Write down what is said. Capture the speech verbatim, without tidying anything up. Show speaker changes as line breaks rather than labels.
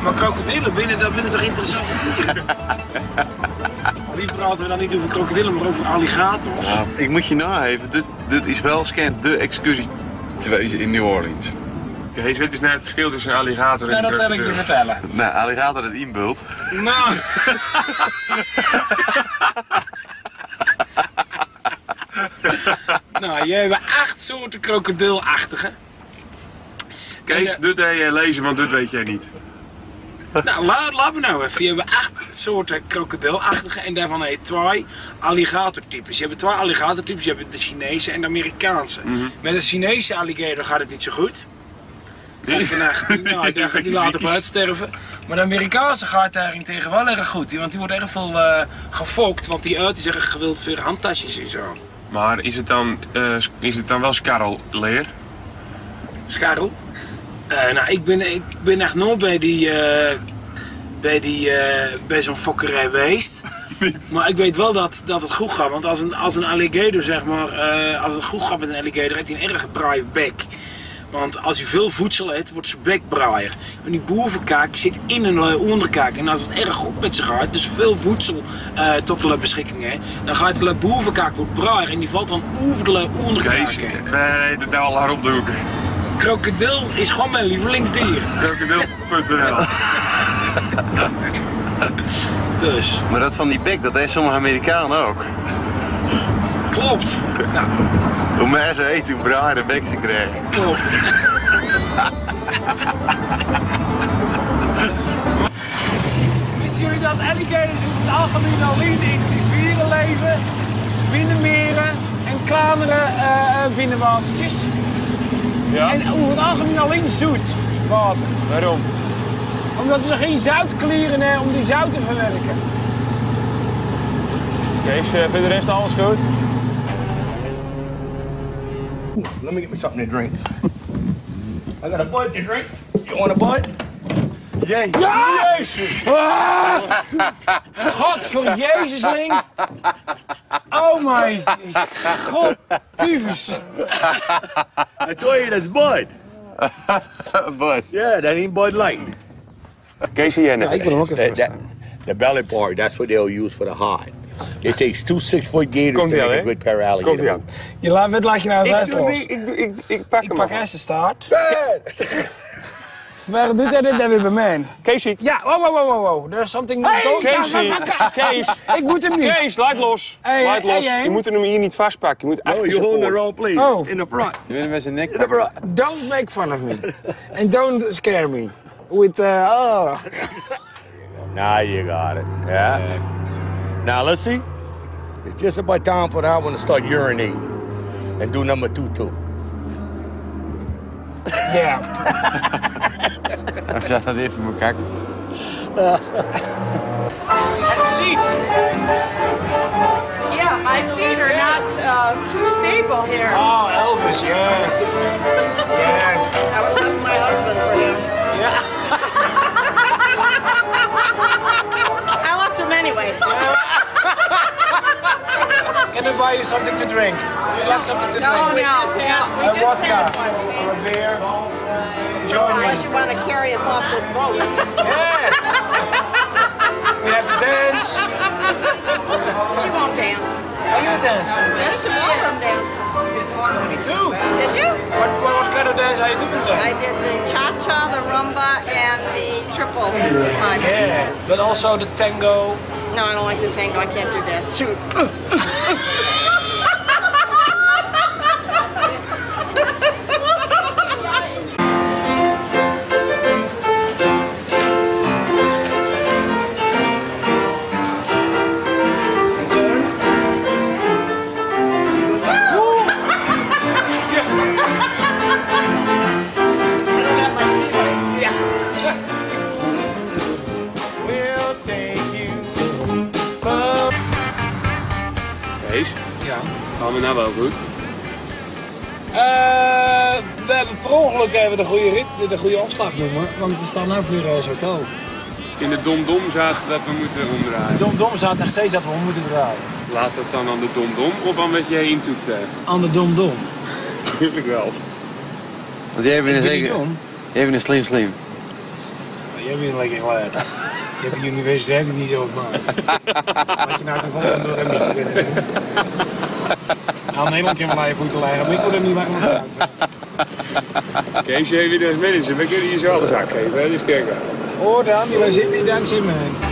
Maar krokodillen, binnen, dat binnen toch interessant dieren? Wie praten we dan niet over krokodillen, maar over alligators?
Ja, ik moet je nageven, dit, dit is wel schijnt de excursie te wezen in New Orleans.
Kees, wat is nou het verschil tussen een alligator en
Nou,
een
dat zal ik je vertellen.
Nou, alligator het inbult.
Nou... nou, jij hebt acht soorten krokodilachtige.
Kees, dit heb je lezen, want dit weet jij niet.
Nou, laat, laat me nou even. Je hebt acht soorten krokodilachtige en daarvan heb je twee alligatortypes. Je hebt twee alligatortypes, je hebt de Chinese en de Amerikaanse. Mm-hmm. Met de Chinese alligator gaat het niet zo goed. Zeg je, nou, nou, daar gaat die later op uitsterven. Maar de Amerikaanse gaat daarentegen wel erg goed. Want die wordt erg veel uh, gefokt, want die uit is erg gewild voor handtasjes en zo.
Maar is het dan, uh, is het dan wel skarrelleer?
Skarrel? Uh, nou, ik ben, ik ben echt nooit bij die, uh, bij, die, uh, bij zo'n fokkerij geweest. Maar ik weet wel dat, dat het goed gaat. Want als een, als een alligator, zeg maar, uh, als het goed gaat met een alligator, heeft hij een erg braaie bek. Want als hij veel voedsel eet, wordt zijn bek braaier. En die bovenkaak zit in een onderkaak. En als het erg goed met zich gaat, dus veel voedsel uh, tot de beschikking heeft, dan gaat de bovenkaak wordt braaier en die valt dan over de onderkaak.
Kees, wij het al haar opdoeken.
Krokodil is gewoon mijn lievelingsdier.
Krokodil punt n l
Dus.
Maar dat van die bek, dat heeft sommige Amerikanen ook.
Klopt. Nou.
Hoe meer ze eten, hoe braaier de bek ze krijgen.
Klopt. Wisten jullie dat alligators over het algemeen alleen in rivieren leven, binnenmeren en kleinere uh, binnenwatertjes? Ja. En over het algemeen alleen zoet water.
Waarom?
Omdat we geen zoutklieren hebben om die zout te verwerken.
Kees, uh, voor de rest alles goed?
Let me get me something to drink. I got a bud to drink. You want a bud?
Jee. Ja! Jezus! Ah! God voor Jezusling! Oh my God, tyfus!
I told you that's Bud.
Bud.
Yeah, that ain't Bud Light.
Kees, jij net.
Ja, ik wil hem ook even
That, that, the belly part, that's what they'll use for the hide. It takes two six-foot gators
Komt
to
ie
make
aan,
a
hè?
good pair of
Komt ie
alligators.
aan.
Je laat, wat laat je nou als
Ik, doe,
los?
ik, ik, ik, ik pak
Ik
hem
pak
al.
eerst de staart. Waarom doet hij dit dan weer bij mij?
Casey.
Ja, wow, wow, wow, wow. There's something...
Hey, Casey. Kees.
Ik moet hem niet.
Kees, laat los.
Hey,
laat
hey,
los.
hey.
Je moet hem hier niet vastpakken. Je moet
No,
achter
you're
zijn
holding the
oor.
wrong place.
Oh.
In the front.
Je bent met zijn nek.
In the front.
Don't make fun of me. And don't scare me. With, uh, oh.
Now you got it. Yeah. Now let's see. It's just about time for that one to start urinating. And do number two too.
Yeah.
Ik zag dat even in mijn kak.
Have a seat.
Yeah, my feet are not uh, too stable here.
Oh, Elvis, yeah. Yeah.
I would love my husband for him.
Yeah.
I left him anyway.
Can I buy you something to drink? You like something to
No,
drink?
we just had, we
A
just
vodka
had one.
or a beer? Join me.
Unless you want to carry us off this boat.
Yeah. We have a dance.
She won't dance.
Are you a dancer?
That's the ballroom dance.
Me too.
Did you?
What, what, what kind of dance are you doing
I
then?
did the cha-cha, the rumba, and the triple time.
Yeah, but also the tango.
No, I don't like the tango. I can't do that. Shoot.
Kees,
Ja.
gaan we nou wel goed?
Uh, we hebben per ongeluk even de goede rit, de goede afslag noemen, want we staan nu voor uh, zo'n hotel.
In de domdom zaten dat we moeten omdraaien.
Dom Dom staat nog steeds dat we om moeten draaien.
Laat het dan aan de domdom of aan wat jij intoetst hebt?
Aan de Dom Dom.
Natuurlijk wel.
Want jij bent
Ik
een
ben niet
zeker.
dom.
Jij bent een slim slim.
je hebt een lekker geleerd. Je hebt de universiteit niet zo gemaakt. Wat je nou te volgen door hem niet kunnen doen. Nou, Nederland kan wel even voeten leggen, maar ik word er niet waar nog uit.
Kees, jij weer als manager, we kunnen je zo alle zak geven, hè? Dus kijk.
Oh, dan, waar zit hij dan, Simon?